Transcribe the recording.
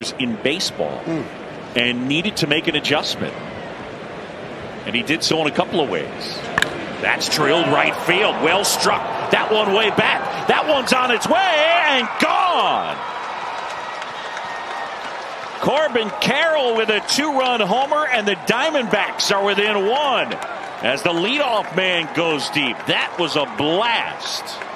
in baseball and needed to make an adjustment. And he did so in a couple of ways. That's drilled right field. Well struck. That one way back. That one's on its way and gone. Corbin Carroll with a 2-run homer, and the Diamondbacks are within 1 as the leadoff man goes deep. That was a blast.